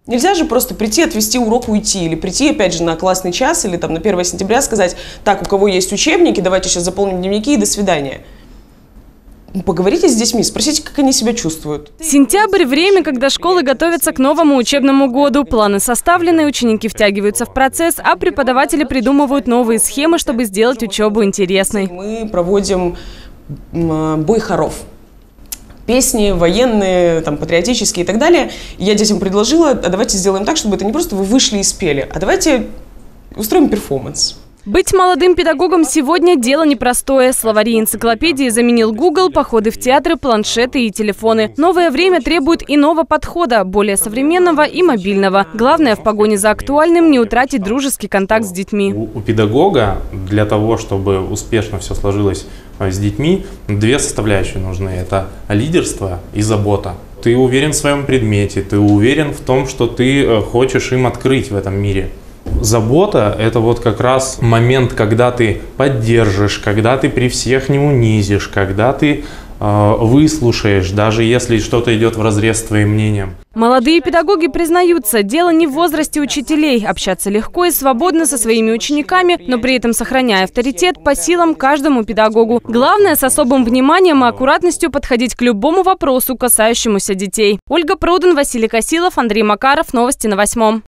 Нельзя же просто прийти, отвести урок, уйти. Или прийти, опять же, на классный час или там на 1 сентября сказать: так, у кого есть учебники, давайте сейчас заполним дневники и до свидания. Поговорите с детьми, спросите, как они себя чувствуют. Сентябрь – время, когда школы готовятся к новому учебному году. Планы составлены, ученики втягиваются в процесс, а преподаватели придумывают новые схемы, чтобы сделать учебу интересной. Мы проводим бой хоров. Песни военные, там, патриотические и так далее. И я детям предложила: а давайте сделаем так, чтобы это не просто вы вышли и спели, а давайте устроим перформанс. Быть молодым педагогом сегодня дело непростое. Словари и энциклопедии заменил Google, походы в театры, планшеты и телефоны. Новое время требует иного подхода, более современного и мобильного. Главное в погоне за актуальным — не утратить дружеский контакт с детьми. У педагога для того, чтобы успешно все сложилось с детьми, две составляющие нужны. Это лидерство и забота. Ты уверен в своем предмете, ты уверен в том, что ты хочешь им открыть в этом мире. Забота – это вот как раз момент, когда ты поддержишь, когда ты при всех не унизишь, когда ты выслушаешь, даже если что-то идет вразрез с твоим мнением. Молодые педагоги признаются, дело не в возрасте учителей. Общаться легко и свободно со своими учениками, но при этом сохраняя авторитет по силам каждому педагогу. Главное, с особым вниманием и аккуратностью подходить к любому вопросу, касающемуся детей. Ольга Продан, Василий Косилов, Андрей Макаров. Новости на 8.